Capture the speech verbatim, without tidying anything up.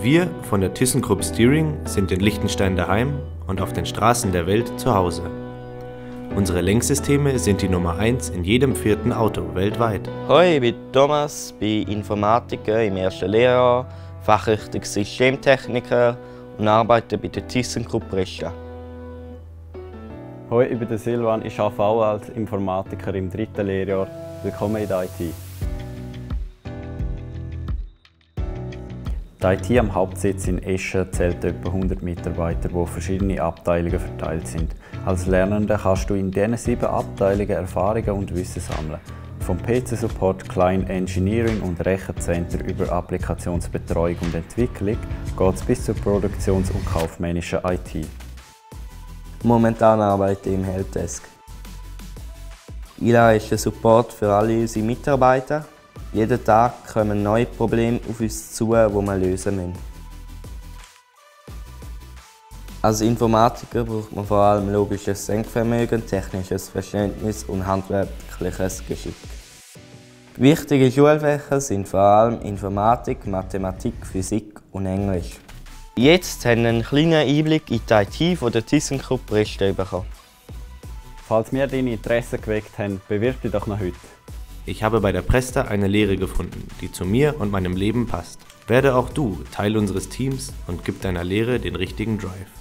Wir von der ThyssenKrupp Steering sind in Liechtenstein daheim und auf den Straßen der Welt zu Hause. Unsere Lenksysteme sind die Nummer eins in jedem vierten Auto weltweit. Hoi, ich bin Thomas, bin Informatiker im ersten Lehrjahr, Fachrichtung Systemtechniker und arbeite bei der ThyssenKrupp Brescia. Hoi, ich bin Silvan, ich arbeite auch als Informatiker im dritten Lehrjahr. Willkommen in der I T. Die I T am Hauptsitz in Eschen zählt etwa hundert Mitarbeiter, die auf verschiedene Abteilungen verteilt sind. Als Lernender kannst du in diesen sieben Abteilungen Erfahrungen und Wissen sammeln. Vom P C-Support, Client Engineering und Rechencenter über Applikationsbetreuung und Entwicklung geht es bis zur Produktions- und kaufmännischen I T. Momentan arbeite ich im Helpdesk. I L A ist der Support für alle unsere Mitarbeiter. Jeden Tag kommen neue Probleme auf uns zu, die wir lösen müssen. Als Informatiker braucht man vor allem logisches Denkvermögen, technisches Verständnis und handwerkliches Geschick. Wichtige Schulfächer sind vor allem Informatik, Mathematik, Physik und Englisch. Jetzt haben wir einen kleinen Einblick in die I T von der ThyssenKrupp Brescia bekommen. Falls wir deine Interesse geweckt haben, bewirb dich doch noch heute. Ich habe bei der Presta eine Lehre gefunden, die zu mir und meinem Leben passt. Werde auch du Teil unseres Teams und gib deiner Lehre den richtigen Drive.